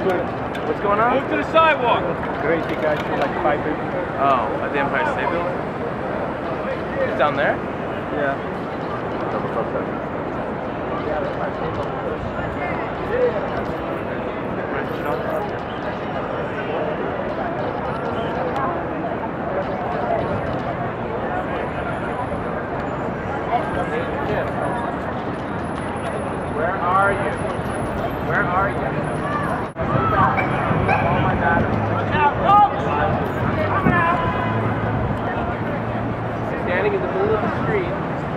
What's going on? Move to the sidewalk. Crazy guys for like 5 minutes. Oh, at the Empire State Building? It's down there? Yeah. Where are you? Where are you? Oh my God. Watch out, folks! Coming out! Standing in the middle of the street.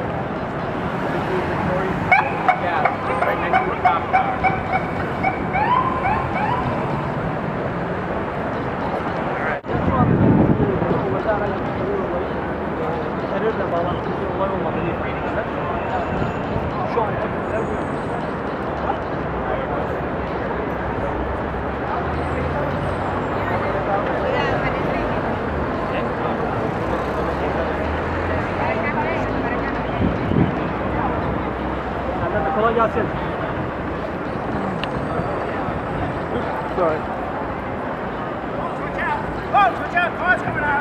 Yeah, right next to the cop car. Alright. Kolay gelsin. Sorry. Watch out! Folks, watch out! Cars coming out!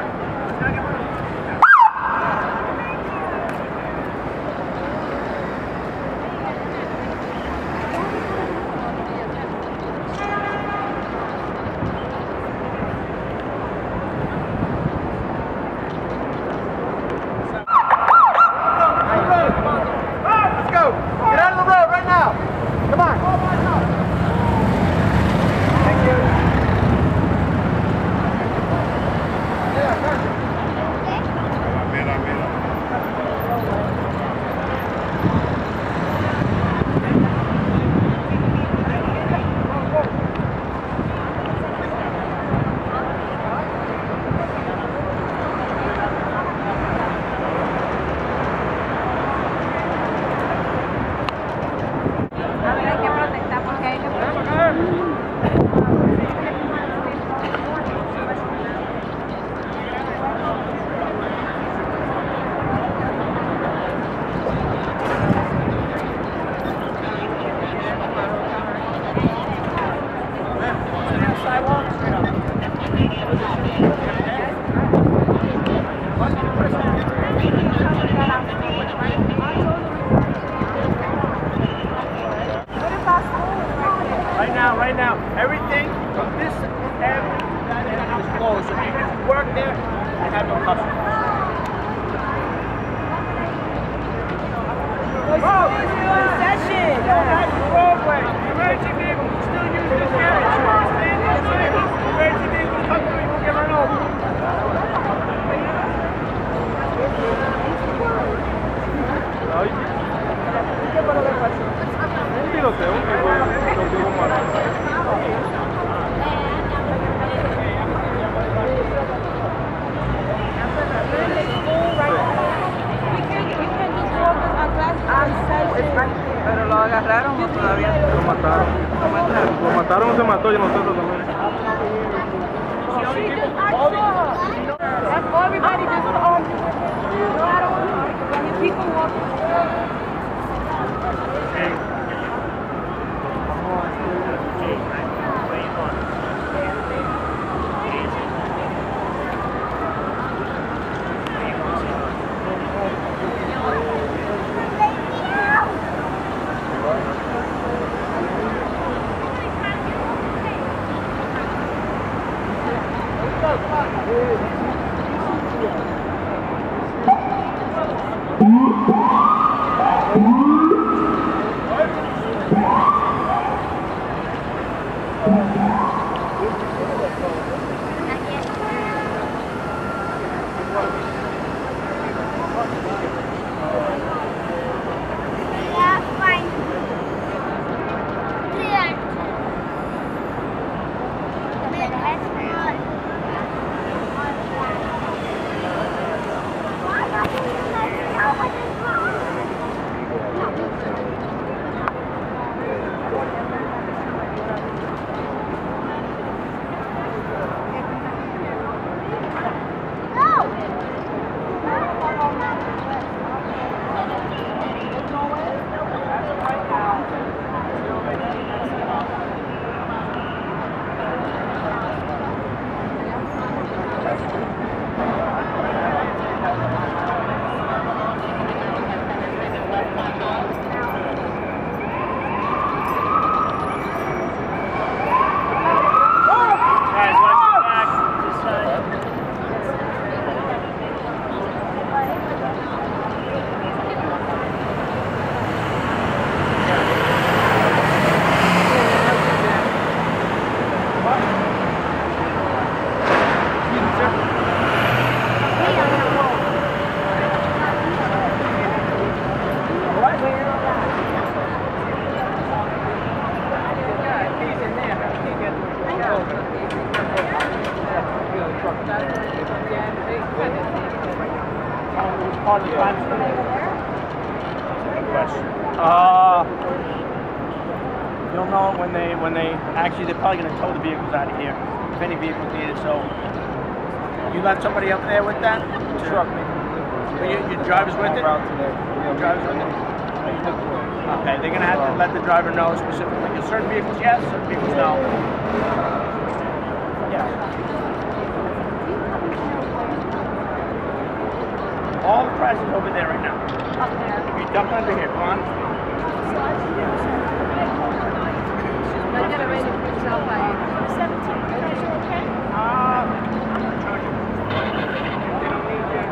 Right now, everything from this end is closed. So if you work there, I have no customers. Session. Broadway. Emergency vehicles still use this area. Emergency vehicles come through, you will get run over. Pero lo agarraron o todavía Lo mataron. Lo mataron o se mató y nosotros también. Everybody just people walking. Come on. part of the time? Good question. You'll know it when they actually they're probably going to tow the vehicles out of here if any vehicles need it. So you left somebody up there with that truck? Your driver's with it? Your driver's with it? Okay, they're going to have to let the driver know specifically. Because certain vehicles, yes, certain vehicles, no. Yeah. All the prices over there right now. Up there. You duck under here, come on. I get it ready for yourself by 17. Is you okay? They don't need you.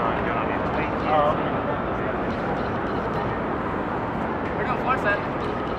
We're going to force it.